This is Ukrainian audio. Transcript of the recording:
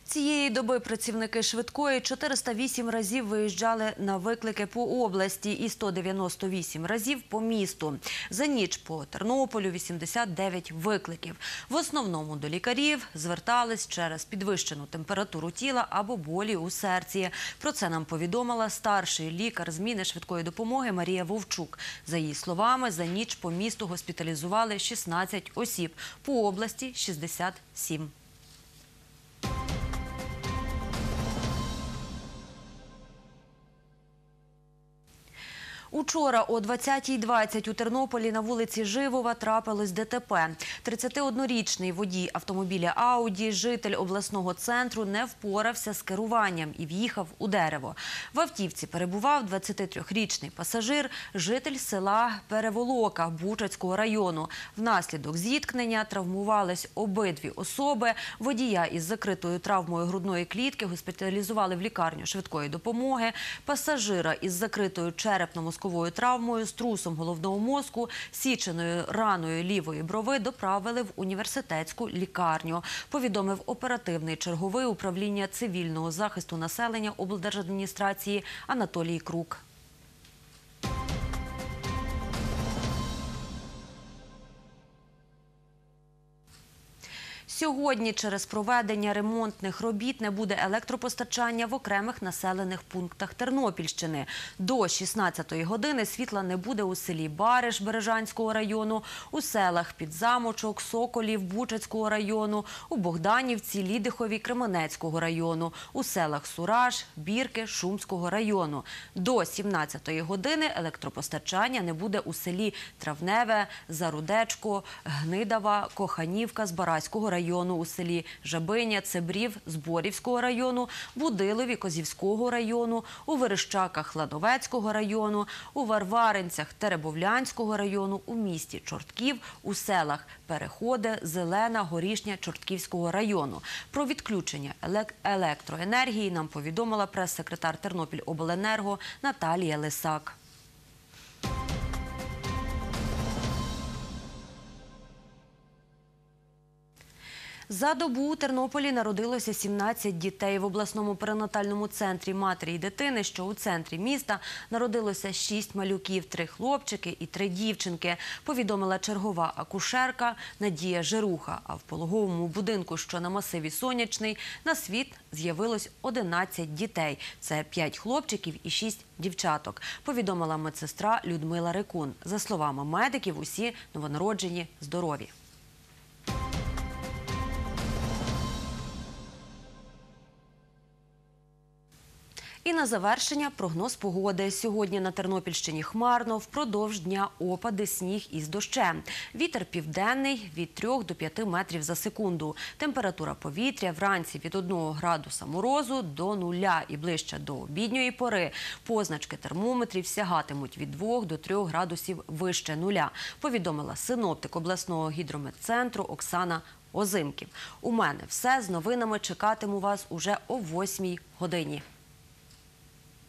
Цієї доби працівники швидкої 408 разів виїжджали на виклики по області і 198 разів по місту. За ніч по Тернополю 89 викликів. В основному до лікарів звертались через підвищену температуру тіла або болі у серці. Про це нам повідомила старший лікар зміни швидкої допомоги Марія Вовчук. За її словами, за ніч по місту госпіталізували 16 осіб, по області – 67. Учора о 20:20 у Тернополі на вулиці Живова трапилось ДТП. 31-річний водій автомобіля «Ауді», житель обласного центру, не впорався з керуванням і в'їхав у дерево. В автівці перебував 23-річний пасажир, житель села Переволока Бучацького району. Внаслідок зіткнення травмувались обидві особи. Водія із закритою травмою грудної клітки госпіталізували в лікарню швидкої допомоги. Пасажира із закритою черепно-мозковою травмою, струсом головного мозку, січеною раною лівої брови доправили в університетську лікарню, повідомив оперативний черговий управління цивільного захисту населення облдержадміністрації Анатолій Крук. Сьогодні через проведення ремонтних робіт не буде електропостачання в окремих населених пунктах Тернопільщини. До 16-ї години світла не буде у селі Бариш Бережанського району, у селах Підзамочок, Соколів Бучацького району, у Богданівці, Лідихові Кременецького району, у селах Сураж, Бірки Шумського району. До 17-ї години електропостачання не буде у селі Травневе, Зарудечко, Гнидава, Коханівка Збаразького району, у селі Жабиня, Цебрів Зборівського району, Будилові Козівського району, у Верещаках Ладовецького району, у Варваринцях Теребовлянського району, у місті Чортків, у селах Переходи, Зелена, Горішня Чортківського району. Про відключення електроенергії нам повідомила прес-секретар Тернопільобленерго Наталія Лисак. За добу у Тернополі народилося 17 дітей. В обласному перинатальному центрі матері і дитини, що у центрі міста, народилося 6 малюків – 3 хлопчики і 3 дівчинки, повідомила чергова акушерка Надія Жируха. А в пологовому будинку, що на масиві Сонячний, на світ з'явилось 11 дітей. Це 5 хлопчиків і 6 дівчаток, повідомила медсестра Людмила Рикун. За словами медиків, усі новонароджені здорові. І на завершення прогноз погоди. Сьогодні на Тернопільщині хмарно, впродовж дня опади, сніг із дощем. Вітер південний від 3 до 5 метрів за секунду. Температура повітря вранці від 1 градуса морозу до 0 і ближче до обідньої пори. Позначки термометрів сягатимуть від 2 до 3 градусів вище 0, повідомила синоптик обласного гідрометцентру Оксана Озимків. У мене все. З новинами чекатиму вас уже о 8-й годині.